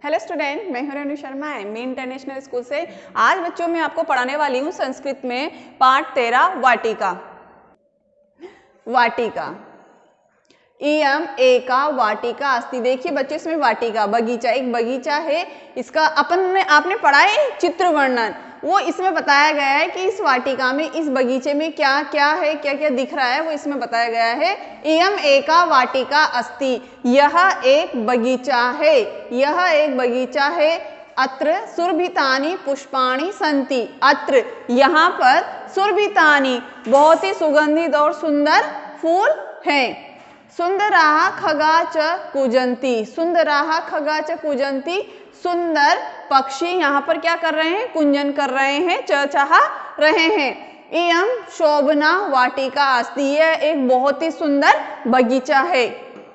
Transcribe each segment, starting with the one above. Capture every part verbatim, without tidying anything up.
Hello student, मैं हूं Renu Sharma M international school से। आज बच्चों मैं आपको पढ़ाने वाली हूं संस्कृत में पाठ तेरह वाटिका। वाटिका इयम एका वाटिका अस्ति। देखिए बच्चों, इसमें वाटिका बगीचा, एक बगीचा है। इसका अपन ने आपने पढ़ा है चित्र वर्णन, वो इसमें बताया गया है कि इस वाटिका में, इस बगीचे में क्या क्या है, क्या क्या दिख रहा है, वो इसमें बताया गया है। इयम एका वाटिका अस्ति, यह एक बगीचा है, यह एक बगीचा है। अत्र सुरभितानि पुष्पाणि सन्ति, अत्र यहाँ पर सुरभितानि बहुत ही सुगंधित और सुंदर फूल हैं। सुंदराः खगा च कूजन्ति, सुंदराः खगा च कूजन्ति, सुंदर पक्षी यहाँ पर क्या कर रहे हैं, कुंजन कर रहे हैं, चहचहा रहे हैं। इयम शोभना वाटिका अस्ति, यह एक बहुत ही सुंदर बगीचा है।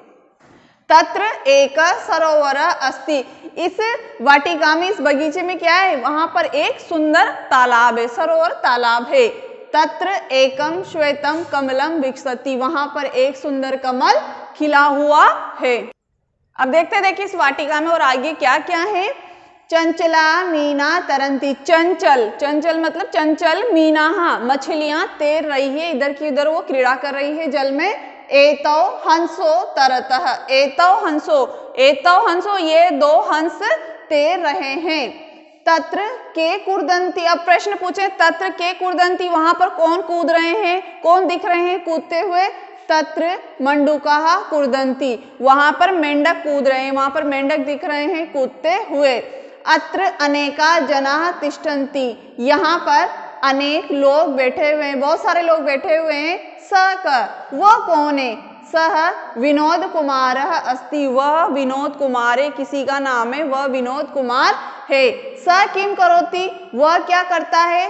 तत्र एक सरोवर अस्ति, इस वाटिका में, इस बगीचे में क्या है, वहां पर एक सुंदर तालाब है, सरोवर तालाब है। तत्र एकम श्वेतम कमलम विकसति, वहां पर एक सुंदर कमल खिला हुआ है। अब देखते देखिए इस वाटिका में और आगे क्या क्या है। चंचला मीना तरंती, चंचल, चंचल मतलब चंचल, मीना मछलियां तैर रही है, इधर की उधर वो क्रीड़ा कर रही है जल में। एतौ हंसो तरतः, एतौ हंसो, एतौ हंसो, ये दो हंस तैर रहे हैं। तत्र के कुर्दंती, अब प्रश्न पूछे, तत्र के कुर्दंती, वहां पर कौन कूद रहे हैं, कौन दिख रहे हैं कूदते हुए। तत्र मंडूकाः कुर्दंती, वहां पर मेंढक कूद रहे हैं, वहां पर मेंढक दिख रहे हैं कूदते हुए। अत्र अनेका जनाः तिष्ठन्ति, यहाँ पर अनेक लोग बैठे हुए हैं, बहुत सारे लोग बैठे हुए हैं। स क, वह कौन है। सह विनोद कुमार अस्ति, वह विनोद कुमार है, किसी का नाम है, वह विनोद कुमार है। स किम करोति, वह क्या करता है।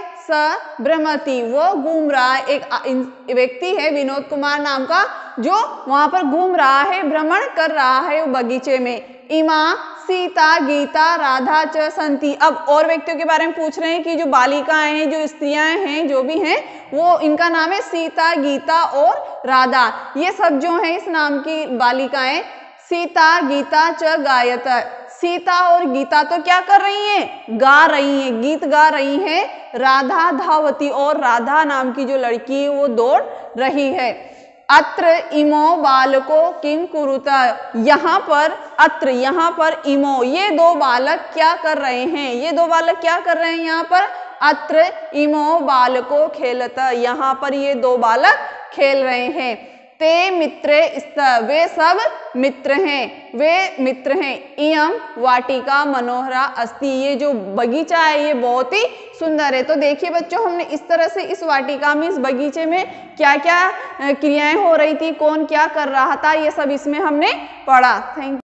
स भ्रमति, वह घूम रहा है, एक व्यक्ति है विनोद कुमार नाम का, जो वहां पर घूम रहा है, भ्रमण कर रहा है वो बगीचे में। इमा सीता गीता राधा च संति, अब और व्यक्तियों के बारे में पूछ रहे हैं कि जो बालिकाएं हैं, जो स्त्रियां हैं, जो भी हैं, वो इनका नाम है सीता, गीता और राधा। ये सब जो है इस नाम की बालिकाएं। सीता गीता च गायत, सीता और गीता तो क्या कर रही हैं, गा रही हैं, गीत गा रही हैं। राधा धावती, और राधा नाम की जो लड़की है वो दौड़ रही है। अत्र इमो बालको किम कुरुता, यहाँ पर, अत्र यहाँ पर, इमो ये दो बालक क्या कर रहे हैं, ये दो बालक क्या कर रहे हैं यहाँ पर। अत्र इमो बालको खेलता, यहाँ पर ये दो बालक खेल रहे हैं। ते मित्रे स्त, वे सब मित्र हैं, वे मित्र हैं। इयम वाटिका मनोहरा अस्ति, ये जो बगीचा है ये बहुत ही सुंदर है। तो देखिए बच्चों, हमने इस तरह से इस वाटिका में, इस बगीचे में क्या क्या क्रियाएं हो रही थी, कौन क्या कर रहा था, ये सब इसमें हमने पढ़ा। Thank you.